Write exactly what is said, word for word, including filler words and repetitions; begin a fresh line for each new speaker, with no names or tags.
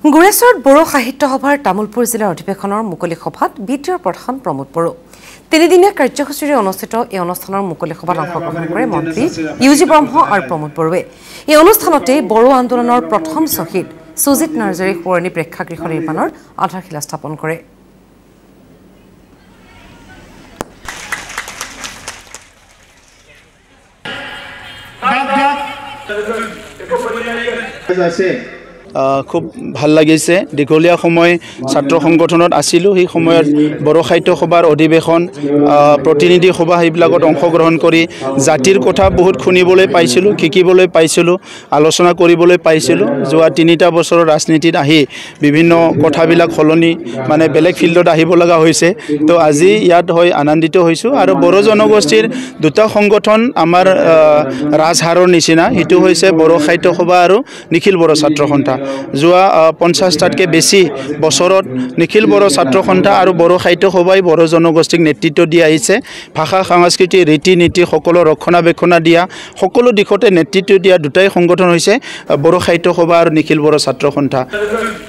গুৰেশ্বৰত বড়ো সাহিত্য সভাৰ তামুলপুৰ জিলাৰ অধিৱেশনৰ মুকলি সভাত বিটিআৰ প্ৰধান প্ৰমোদ বড়ো তিনিদিনীয়া কাৰ্যসূচীৰে অনুষ্ঠিত এই অনুষ্ঠানৰ মুকলি সভাত অংশগ্ৰহণ কৰে মন্ত্ৰী ইউজি ব্ৰহ্ম আৰু প্ৰমোদ বড়োৱে এই অনুষ্ঠানতে বড়ো আন্দোলনৰ প্ৰথম শ্বহীদ সুজিত নাৰ্জাৰী সোঁৱৰণী প্ৰেক্ষাগৃহ নিৰ্মাণৰ আধাৰশিলা স্থাপন কৰে।
খুব ভাল লাগিছে। দীঘলীয়া সময় ছাত্ৰ সংগঠনত আছিলোঁ, সেই সময়ত বড়ো সাহিত্য সভাৰ অধিৱেশন প্ৰতিনিধি সভা সেইবিলাকত অংশগ্ৰহণ কৰি জাতিৰ কথা বহুত শুনিবলৈ পাইছিলোঁ, শিকিবলৈ পাইছিলোঁ, আলোচনা কৰিবলৈ পাইছিলোঁ। যোৱা তিনিটা বছৰৰ ৰাজনীতিত আহি বিভিন্ন কথাবিলাক সলনি মানে বেলেগ ফিল্ডত আহিব লগা হৈছে। তো আজি ইয়াত হৈ আনন্দিত হৈছোঁ। আৰু বড়ো জনগোষ্ঠীৰ দুটা সংগঠন আমাৰ ৰাজহাৰৰ নিচিনা, সেইটো হৈছে বড়ো সাহিত্য সভা আৰু নিখিল বড়ো ছাত্ৰ সন্থা। যোৱা পঞ্চাছটাতকৈ বেছি বছৰত নিখিল বড়ো ছাত্ৰ সন্থা আৰু বড়ো সাহিত্য সভাই বড়ো জনগোষ্ঠীক নেতৃত্ব দি আহিছে। ভাষা সংস্কৃতি ৰীতি নীতি সকলো ৰক্ষণাবেক্ষণ দিয়া, সকলো দিশতে নেতৃত্ব দিয়া দুটাই সংগঠন হৈছে বড়ো সাহিত্য সভা আৰু নিখিল বড়ো ছাত্ৰ সন্থা।